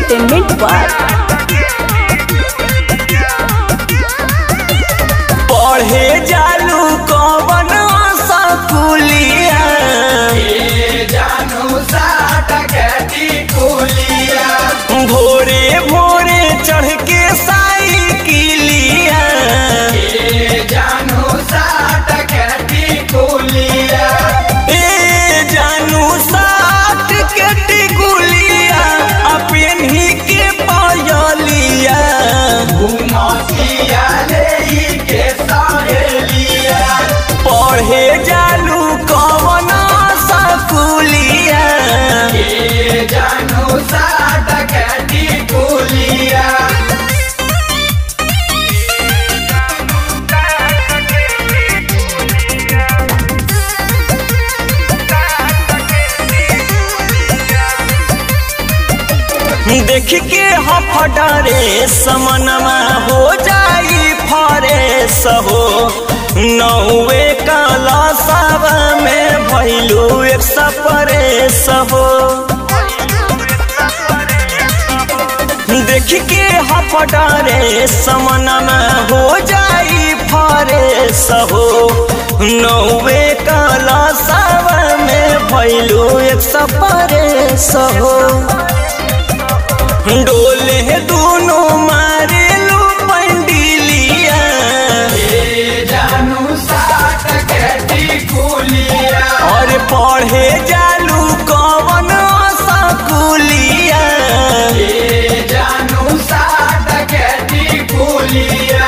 entertainment पर पढ़े जालू कवन स्कूलिया जानू साठ गटी कुलिया भोरे भोरे चढ़ के साइकिलिया जानू साठ गटी कुलिया जानू साठ के गुलिया अपनी के पायलिया घुमतिया ले के सहेलिया पढ़े जालू कवन स्कूलिया जानू साठ गटी कुलिया देख के हफडरे समनमा हो जाई फरेस हो नौवे क्लासव में भैलू एक सपरेस हो देख के हफडरे समनमा हो जाई फरेस हो नौवे क्लासव में भैलू एक सपरेस हो डोले दोनों मारेलू पंडिलिया जानू साठ गटी कुलिया और पढ़े जालू कवन स्कूलिया जानू साठ गटी कुलिया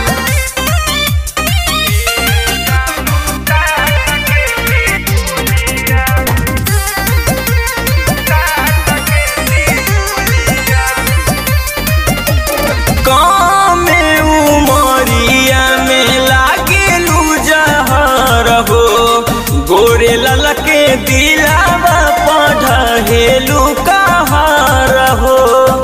गोरे ललके दिलावा पढ़ेलू कहाँ रहो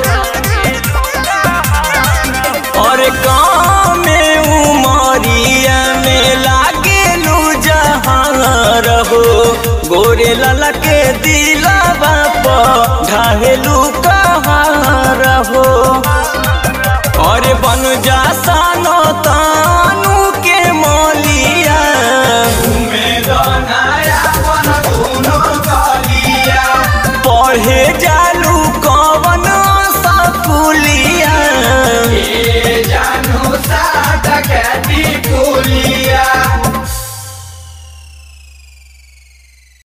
और गाँव में उमरिया में लागेलू जहाँ रहो गोरे ललके दिलावा पढ़ेलू कहाँ रहो और बन जा सानो तानू के मौलिया पढ़े जालू कवन स्कूलिया जानू साठ गटी कुलिया